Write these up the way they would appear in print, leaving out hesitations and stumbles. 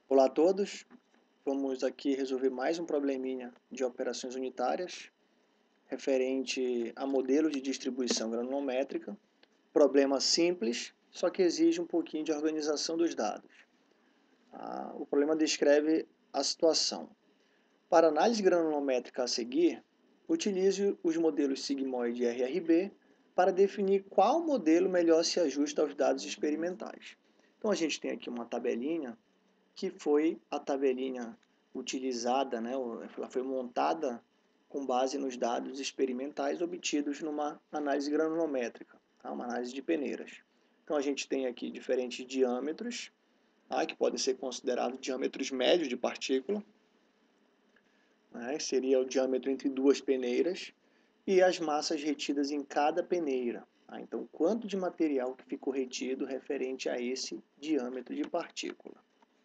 Olá a todos, vamos aqui resolver mais um probleminha de operações unitárias referente a modelos de distribuição granulométrica. Problema simples, só que exige um pouquinho de organização dos dados. O problema descreve a situação. Para análise granulométrica a seguir, utilize os modelos sigmoide e RRB para definir qual modelo melhor se ajusta aos dados experimentais. Então a gente tem aqui uma tabelinha que foi a tabelinha utilizada, né, ela foi montada com base nos dados experimentais obtidos numa análise granulométrica, tá? Uma análise de peneiras. Então a gente tem aqui diferentes diâmetros, tá? Que podem ser considerados diâmetros médios de partícula, né? Seria o diâmetro entre duas peneiras, e as massas retidas em cada peneira. Tá? Então, quanto de material que ficou retido referente a esse diâmetro de partícula.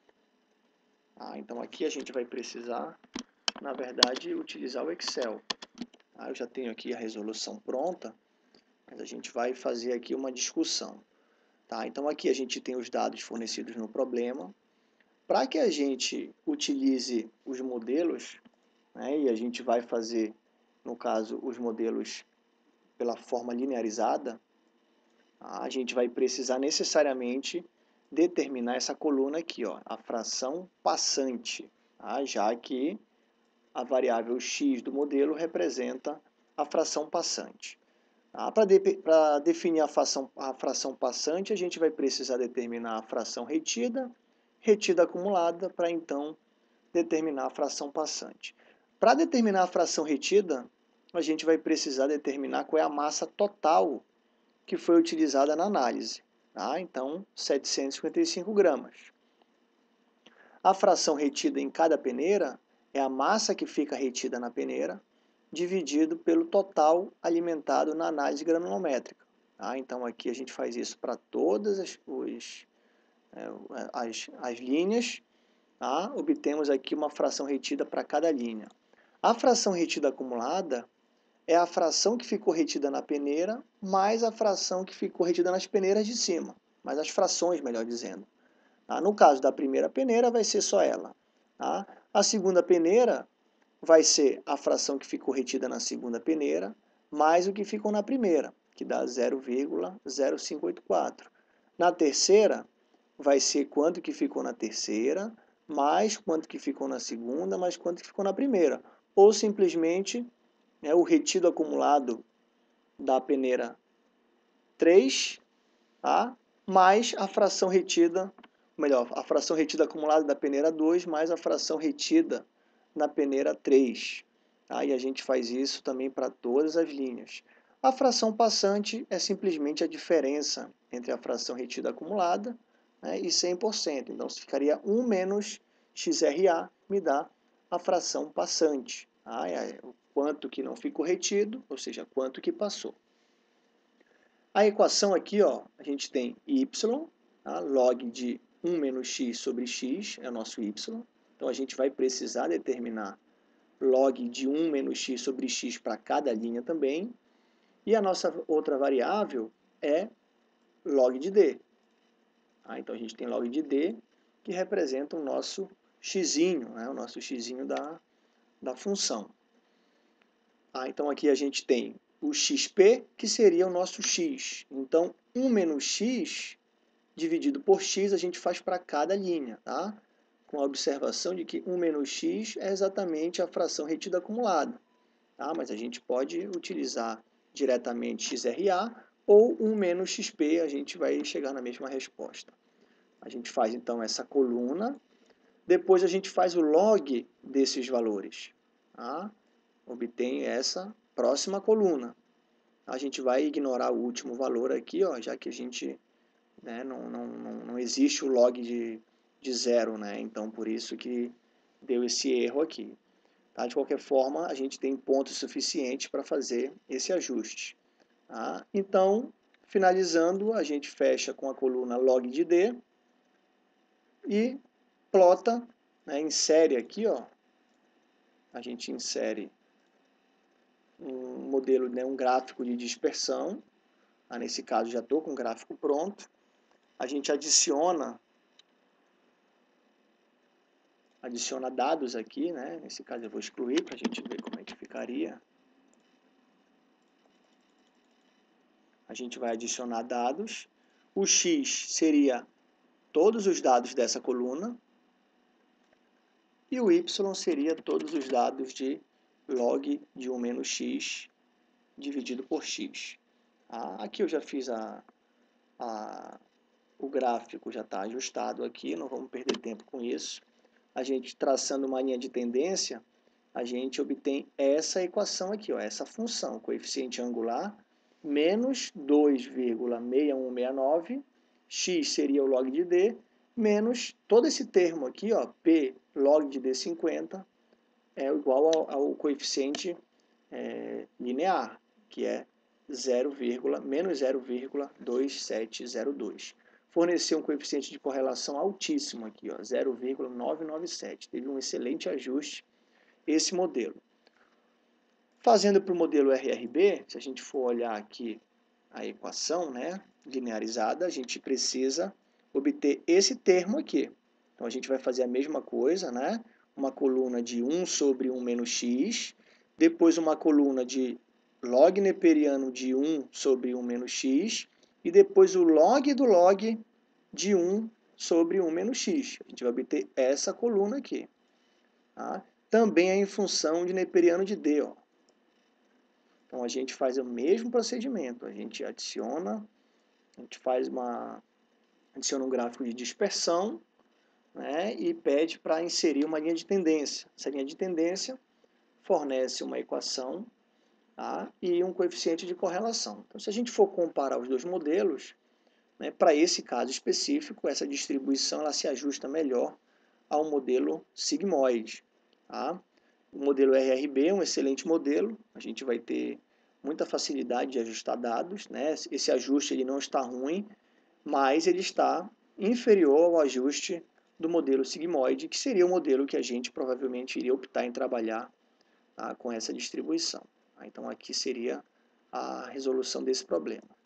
Então aqui a gente vai precisar, na verdade, utilizar o Excel. Eu já tenho aqui a resolução pronta, mas a gente vai fazer aqui uma discussão. Então aqui a gente tem os dados fornecidos no problema. Para que a gente utilize os modelos, né, e a gente vai fazer, no caso, os modelos pela forma linearizada, a gente vai precisar necessariamente determinar essa coluna aqui, ó, a fração passante, já que a variável x do modelo representa a fração passante. Para definir a fração passante, a gente vai precisar determinar a fração retida, retida acumulada, para então determinar a fração passante. Para determinar a fração retida, a gente vai precisar determinar qual é a massa total que foi utilizada na análise. Então, 755 gramas. A fração retida em cada peneira é a massa que fica retida na peneira, dividido pelo total alimentado na análise granulométrica. Então, aqui a gente faz isso para todas as linhas. Obtemos aqui uma fração retida para cada linha. A fração retida acumulada é a fração que ficou retida na peneira, mais a fração que ficou retida nas peneiras de cima, mais as frações, melhor dizendo. No caso da primeira peneira, vai ser só ela. A segunda peneira vai ser a fração que ficou retida na segunda peneira, mais o que ficou na primeira, que dá 0,0584. Na terceira, vai ser quanto que ficou na terceira, mais quanto que ficou na segunda, mais quanto que ficou na primeira. Ou simplesmente o retido acumulado da peneira 3, mais a fração retida, melhor, a fração retida acumulada da peneira 2, mais a fração retida na peneira 3. E a gente faz isso também para todas as linhas. A fração passante é simplesmente a diferença entre a fração retida acumulada, e 100%. Então, ficaria 1 menos XRA, me dá a fração passante. O quanto que não ficou retido, ou seja, quanto que passou. A equação aqui, ó, a gente tem y, log de 1 menos x sobre x, é o nosso y. Então, a gente vai precisar determinar log de 1 menos x sobre x para cada linha também. E a nossa outra variável é log de d. Então, a gente tem log de d, que representa o nosso xzinho, o nosso xzinho da função. Então, aqui a gente tem o xp, que seria o nosso x. Então, 1 menos x dividido por x a gente faz para cada linha, com a observação de que 1 menos x é exatamente a fração retida acumulada. Mas a gente pode utilizar diretamente XRA ou 1 menos XP, a gente vai chegar na mesma resposta. A gente faz então essa coluna, depois a gente faz o log desses valores. Obtém essa próxima coluna. A gente vai ignorar o último valor aqui, ó, já que a gente não existe o log de zero, então por isso que deu esse erro aqui. De qualquer forma, a gente tem pontos suficientes para fazer esse ajuste. Então, finalizando, a gente fecha com a coluna log de D e plota, insere aqui, ó, a gente insere um modelo, um gráfico de dispersão. Nesse caso, já estou com o gráfico pronto. A gente adiciona adiciona dados aqui, né? Nesse caso eu vou excluir para a gente ver como é que ficaria. A gente vai adicionar dados. O x seria todos os dados dessa coluna. E o y seria todos os dados de log de 1 menos x dividido por x. Aqui eu já fiz o gráfico, já está ajustado aqui, não vamos perder tempo com isso. A gente traçando uma linha de tendência, a gente obtém essa equação aqui, ó, essa função, coeficiente angular, menos 2,6169, x seria o log de d, menos todo esse termo aqui, ó, p log de d50, é igual ao coeficiente linear, que é menos 0,2702. Forneceu um coeficiente de correlação altíssimo aqui, 0,997. Teve um excelente ajuste esse modelo. Fazendo para o modelo RRB, se a gente for olhar aqui a equação, né, linearizada, a gente precisa obter esse termo aqui. Então, a gente vai fazer a mesma coisa, né? Uma coluna de 1 sobre 1 menos x, depois uma coluna de log neperiano de 1 sobre 1 menos x, e depois o log do log de 1 sobre 1 menos x. A gente vai obter essa coluna aqui. Tá? Também é em função de neperiano de d. Ó. Então, a gente faz o mesmo procedimento. A gente adiciona um gráfico de dispersão, né, e pede para inserir uma linha de tendência. Essa linha de tendência fornece uma equação, tá, e um coeficiente de correlação. Então, se a gente for comparar os dois modelos, né, para esse caso específico, essa distribuição ela se ajusta melhor ao modelo sigmoide. Tá? O modelo RRB é um excelente modelo, a gente vai ter muita facilidade de ajustar dados, né? Esse ajuste ele não está ruim, mas ele está inferior ao ajuste do modelo sigmoide, que seria o modelo que a gente provavelmente iria optar em trabalhar, tá, com essa distribuição. Então, aqui seria a resolução desse problema.